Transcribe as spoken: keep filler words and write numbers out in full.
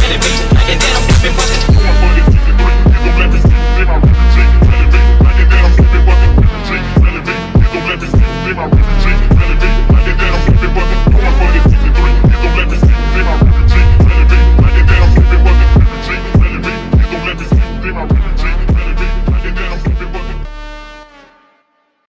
elevation, like that I'm flipping buses. Going for this sixty-three, you gon' let me see, see my refugee. Elevation, like that I'm flipping buses. Refugee, elevation, you gon' let me see, see my refugee. Elevation, like that I'm flipping buses. Going for this sixty-three, you gon' let me see, see my refugee. Elevation, like that I'm flipping buses. Refugee, elevation, you gon' let me see, see my refugee.